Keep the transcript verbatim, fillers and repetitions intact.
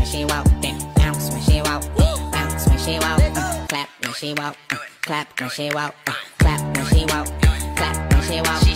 she walk, then bounce when she walk, bounce when she walk, uh, clap when she walk, uh, clap when she walk, uh, clap when she walk, clap when she walk.